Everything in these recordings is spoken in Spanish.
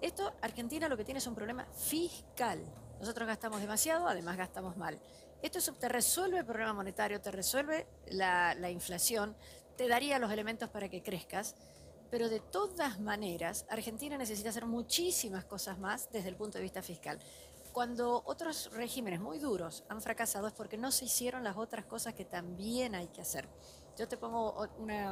Esto, Argentina lo que tiene es un problema fiscal. Nosotros gastamos demasiado, además gastamos mal. Te resuelve el problema monetario, te resuelve la inflación, te daría los elementos para que crezcas, pero de todas maneras, Argentina necesita hacer muchísimas cosas más desde el punto de vista fiscal. Cuando otros regímenes muy duros han fracasado es porque no se hicieron las otras cosas que también hay que hacer. Yo te pongo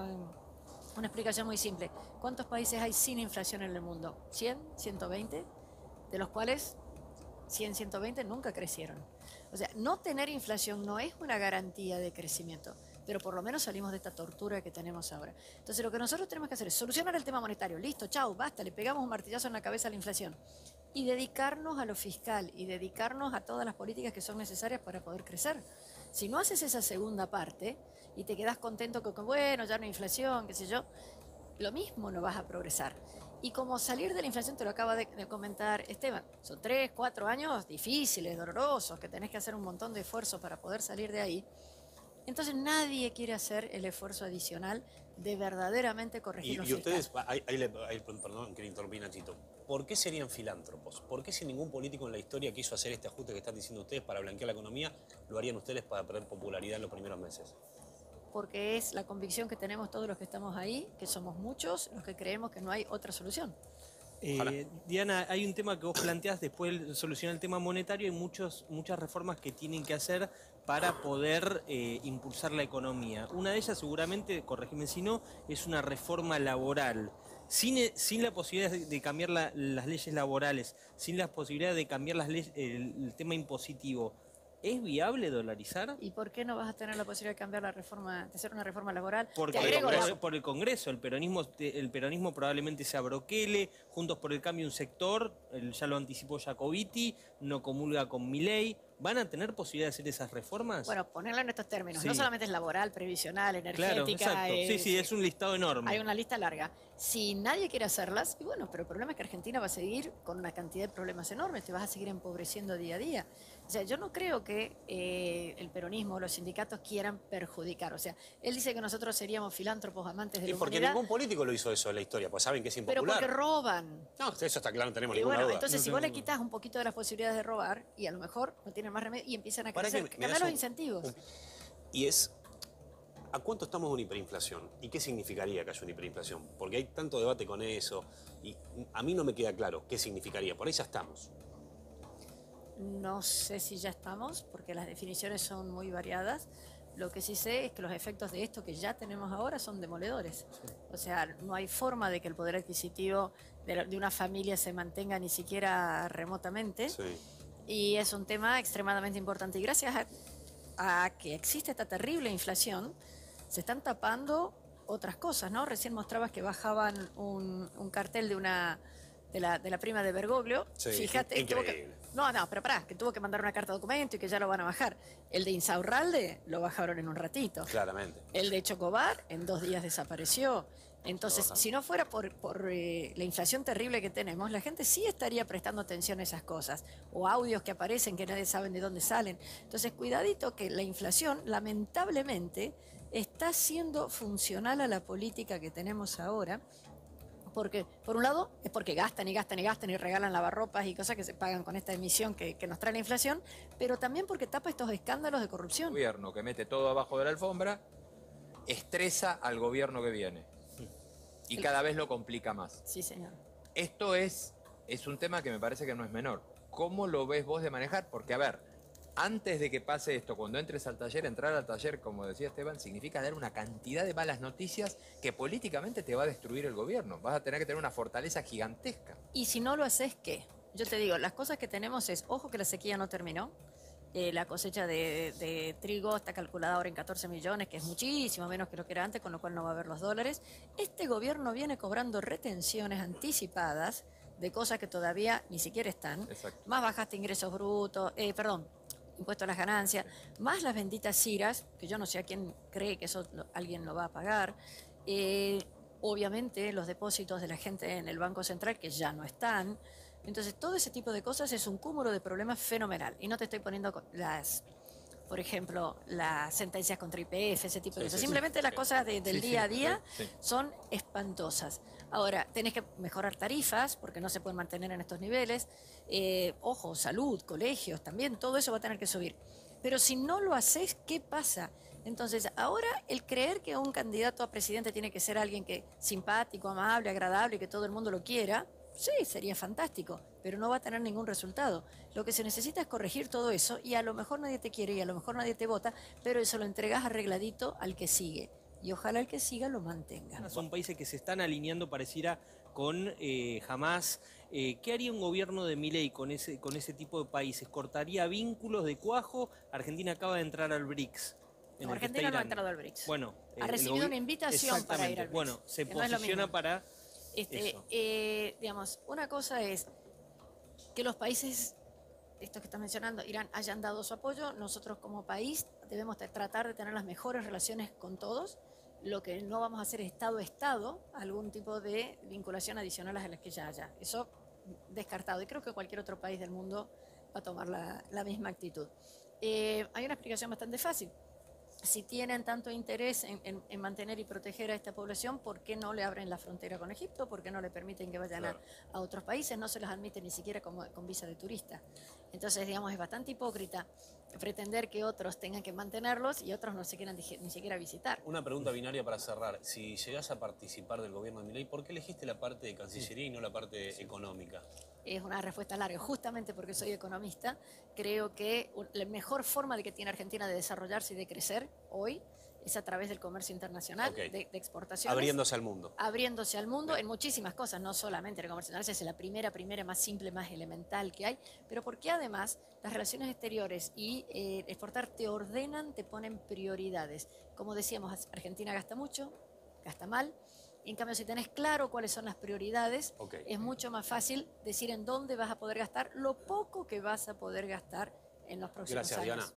una explicación muy simple. ¿Cuántos países hay sin inflación en el mundo? ¿100? ¿120? De los cuales 100, 120 nunca crecieron. O sea, no tener inflación no es una garantía de crecimiento, pero por lo menos salimos de esta tortura que tenemos ahora. Entonces lo que nosotros tenemos que hacer es solucionar el tema monetario. Listo, chau, basta, le pegamos un martillazo en la cabeza a la inflación. Y dedicarnos a lo fiscal y dedicarnos a todas las políticas que son necesarias para poder crecer. Si no haces esa segunda parte y te quedas contento con que, bueno, ya no hay inflación, qué sé yo, lo mismo no vas a progresar. Y como salir de la inflación, te lo acaba de comentar Esteban, son 3, 4 años difíciles, dolorosos, que tenés que hacer un montón de esfuerzo para poder salir de ahí. Entonces nadie quiere hacer el esfuerzo adicional de verdaderamente corregir lo Y fiscal. ustedes, perdón que le interrumpí, Nachito, ¿por qué serían filántropos? ¿Por qué si ningún político en la historia quiso hacer este ajuste que están diciendo ustedes para blanquear la economía, lo harían ustedes para perder popularidad en los primeros meses? Porque es la convicción que tenemos todos los que estamos ahí, que somos muchos los que creemos que no hay otra solución. Ojalá. Diana, hay un tema que vos planteás después de solucionar el tema monetario, hay muchas reformas que tienen que hacer para poder impulsar la economía. Una de ellas seguramente, corregime si no, es una reforma laboral. Sin la posibilidad de cambiar las leyes laborales, sin la posibilidad de cambiar el tema impositivo, ¿es viable dolarizar? ¿Y por qué no vas a tener la posibilidad de cambiar la reforma, de hacer una reforma laboral? Porque Te agrego por el Congreso, el peronismo probablemente se abroquele, Juntos por el Cambio un sector, ya lo anticipó Jacobiti, no comulga con Milei. ¿Van a tener posibilidad de hacer esas reformas? Bueno, ponerlo en estos términos. Sí. No solamente es laboral, previsional, Claro, energética. exacto. Sí, es un listado enorme. Hay una lista larga. Si nadie quiere hacerlas, y bueno, pero el problema es que Argentina va a seguir con una cantidad de problemas enormes, te vas a seguir empobreciendo día a día. O sea, yo no creo que el peronismo o los sindicatos quieran perjudicar. O sea, él dice que nosotros seríamos filántropos, amantes de Y la porque humanidad. ningún político lo hizo eso en la historia, pues saben que es Pero impopular. porque roban. No, eso está claro, no tenemos Y ninguna bueno, duda. entonces No si vos le tengo duda. quitas un poquito de las posibilidades de robar, y a lo mejor no tienen más remedio, y empiezan a Para crecer, que me cambiar das los incentivos. Y es, ¿a cuánto estamos de una hiperinflación? ¿Y qué significaría que haya una hiperinflación? Porque hay tanto debate con eso, y a mí no me queda claro qué significaría. Por ahí ya estamos. No sé si ya estamos, porque las definiciones son muy variadas. Lo que sí sé es que los efectos de esto que ya tenemos ahora son demoledores. O sea, no hay forma de que el poder adquisitivo de una familia se mantenga ni siquiera remotamente. Sí. Y es un tema extremadamente importante. Y gracias a que existe esta terrible inflación, se están tapando otras cosas, ¿no? Recién mostrabas que bajaban un cartel de la prima de Bergoglio. Sí, Fíjate, increíble. pero pará, que tuvo que mandar una carta de documento y que ya lo van a bajar. El de Insaurralde lo bajaron en un ratito. Claramente. El de Chocobar en 2 días desapareció. Entonces, Ajá. si no fuera por la inflación terrible que tenemos, la gente sí estaría prestando atención a esas cosas. O audios que aparecen que nadie sabe de dónde salen. Entonces, cuidadito que la inflación, lamentablemente, está siendo funcional a la política que tenemos ahora. Porque, por un lado, es porque gastan y gastan y gastan y regalan lavarropas y cosas que se pagan con esta emisión que nos trae la inflación, pero también porque tapa estos escándalos de corrupción. Gobierno que mete todo abajo de la alfombra estresa al gobierno que viene y cada vez lo complica más. Sí, señor. Esto es un tema que me parece que no es menor. ¿Cómo lo ves vos de manejar? Porque, a ver, antes de que pase esto, cuando entres al taller, entrar al taller, como decía Esteban, significa dar una cantidad de malas noticias que políticamente te va a destruir el gobierno. Vas a tener que tener una fortaleza gigantesca. Y si no lo haces, ¿qué? Yo te digo, las cosas que tenemos es, ojo que la sequía no terminó. La cosecha de trigo está calculada ahora en 14 millones, que es muchísimo menos que lo que era antes, con lo cual no va a haber los dólares. Este gobierno viene cobrando retenciones anticipadas de cosas que todavía ni siquiera están. Exacto. Más bajaste ingresos brutos, impuesto a las ganancias, más las benditas CIRAs, que yo no sé a quién cree que eso alguien lo va a pagar. Obviamente los depósitos de la gente en el Banco Central que ya no están. Entonces todo ese tipo de cosas es un cúmulo de problemas fenomenal. Y no te estoy poniendo por ejemplo, las sentencias contra YPF, ese tipo de Sí, cosas. sí, Simplemente sí, las sí. cosas del Sí, sí, día a día sí. son espantosas. Ahora, tenés que mejorar tarifas, porque no se pueden mantener en estos niveles. Ojo, salud, colegios, también, todo eso va a tener que subir. Pero si no lo haces, ¿qué pasa? Entonces, ahora el creer que un candidato a presidente tiene que ser alguien que simpático, amable, agradable y que todo el mundo lo quiera, sí, sería fantástico, pero no va a tener ningún resultado. Lo que se necesita es corregir todo eso y a lo mejor nadie te quiere y a lo mejor nadie te vota, pero eso lo entregas arregladito al que sigue. Y ojalá el que siga lo mantenga. Son países que se están alineando, pareciera, con Hamas. ¿Qué haría un gobierno de Milei con ese tipo de países? ¿Cortaría vínculos de cuajo? Argentina acaba de entrar al BRICS. No, Argentina no ha entrado al BRICS. Bueno, ha recibido una invitación para ir al BRICS. Bueno, se que no es lo posiciona mismo. para eso. Digamos, una cosa es que los países, estos que estás mencionando, Irán, hayan dado su apoyo. Nosotros como país debemos tratar de tener las mejores relaciones con todos. Lo que no vamos a hacer es Estado a Estado, algún tipo de vinculación adicional a las que ya haya. Eso descartado. Y creo que cualquier otro país del mundo va a tomar la misma actitud. Hay una explicación bastante fácil. Si tienen tanto interés en mantener y proteger a esta población, ¿por qué no le abren la frontera con Egipto? ¿Por qué no le permiten que vayan a otros países? No se los admite ni siquiera con visa de turista. Entonces, digamos, es bastante hipócrita pretender que otros tengan que mantenerlos y otros no se quieran ni siquiera visitar. Una pregunta binaria para cerrar. Si llegás a participar del gobierno de Milei, ¿por qué elegiste la parte de Cancillería y no la parte económica? Es una respuesta larga, justamente porque soy economista. Creo que la mejor forma de que tiene Argentina de desarrollarse y de crecer hoy es a través del comercio internacional, de exportaciones. Abriéndose al mundo. Abriéndose al mundo en muchísimas cosas, no solamente el comercio internacional, es la primera, más simple, más elemental que hay, pero porque además las relaciones exteriores y exportar te ordenan, te ponen prioridades. Como decíamos, Argentina gasta mucho, gasta mal. En cambio, si tenés claro cuáles son las prioridades, es mucho más fácil decir en dónde vas a poder gastar lo poco que vas a poder gastar en los próximos años. Gracias, Diana.